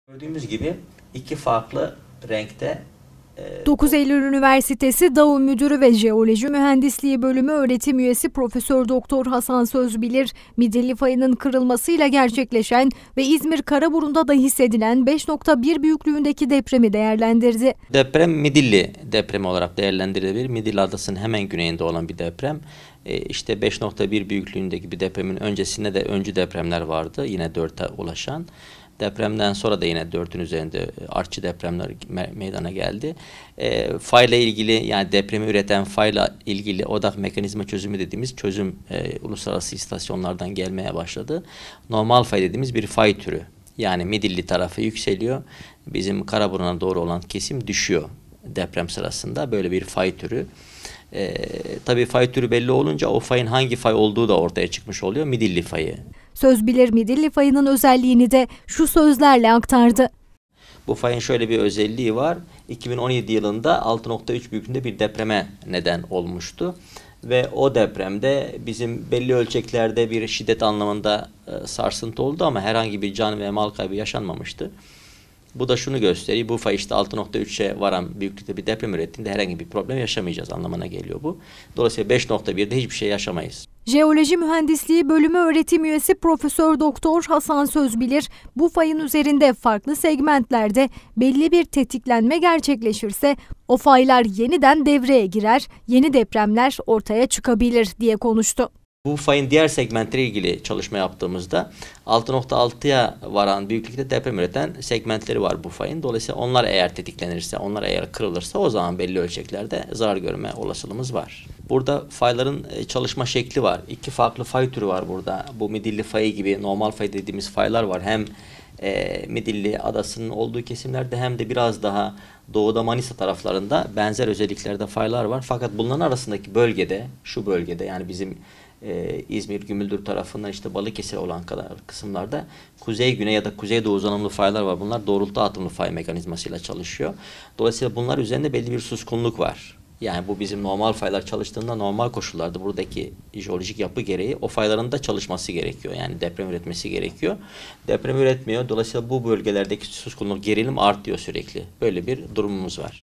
Gördüğümüz gibi iki farklı renkte 9 Eylül Üniversitesi DAO Müdürü ve Jeoloji Mühendisliği Bölümü öğretim üyesi Profesör Doktor Hasan Sözbilir, Midilli fayının kırılmasıyla gerçekleşen ve İzmir Karaburun'da da hissedilen 5.1 büyüklüğündeki depremi değerlendirdi. deprem Midilli depremi olarak değerlendirilebilir. Midilli Adası'nın hemen güneyinde olan bir deprem. İşte 5.1 büyüklüğündeki bir depremin öncesinde de öncü depremler vardı. Yine 4'e ulaşan. Depremden sonra da yine 4'ün üzerinde artçı depremler meydana geldi. Fayla ilgili, yani depremi üreten fayla ilgili odak mekanizma çözümü dediğimiz çözüm uluslararası istasyonlardan gelmeye başladı. Normal fay dediğimiz bir fay türü. Yani Midilli tarafı yükseliyor. Bizim Karaburun'a doğru olan kesim düşüyor deprem sırasında. Böyle bir fay türü. Tabii fay türü belli olunca o fayın hangi fay olduğu da ortaya çıkmış oluyor. Midilli fayı. Sözbilir Midilli fayının özelliğini de şu sözlerle aktardı. Bu fayın şöyle bir özelliği var. 2017 yılında 6.3 büyüklüğünde bir depreme neden olmuştu. Ve o depremde bizim belli ölçeklerde bir şiddet anlamında sarsıntı oldu ama herhangi bir can ve mal kaybı yaşanmamıştı. Bu da şunu gösteriyor. Bu fay işte 6.3'e varan büyüklükte bir deprem ürettiğinde herhangi bir problem yaşamayacağız anlamına geliyor bu. Dolayısıyla 5.1'de hiçbir şey yaşamayız. Jeoloji Mühendisliği Bölümü öğretim üyesi Profesör Doktor Hasan Sözbilir, bu fayın üzerinde farklı segmentlerde belli bir tetiklenme gerçekleşirse o faylar yeniden devreye girer, yeni depremler ortaya çıkabilir diye konuştu. Bu fayın diğer segmentleri ilgili çalışma yaptığımızda 6.6'ya varan büyüklükte deprem üreten segmentleri var bu fayın. Dolayısıyla onlar eğer tetiklenirse, onlar eğer kırılırsa o zaman belli ölçeklerde zarar görme olasılığımız var. Burada fayların çalışma şekli var. İki farklı fay türü var burada. Bu Midilli fayı gibi normal fay dediğimiz faylar var. Hem Midilli Adası'nın olduğu kesimlerde hem de biraz daha doğuda Manisa taraflarında benzer özelliklerde faylar var. Fakat bunların arasındaki bölgede, şu bölgede yani bizim İzmir, Gümüldür tarafından işte Balıkesir olan kadar kısımlarda kuzey-güney ya da kuzeydoğu uzanımlı faylar var. Bunlar doğrultu atımlı fay mekanizmasıyla çalışıyor. Dolayısıyla bunlar üzerinde belli bir suskunluk var. Yani bu bizim normal faylar çalıştığında normal koşullarda buradaki jeolojik yapı gereği o fayların da çalışması gerekiyor. Yani deprem üretmesi gerekiyor. Deprem üretmiyor. Dolayısıyla bu bölgelerdeki suskunluk, gerilim artıyor sürekli. Böyle bir durumumuz var.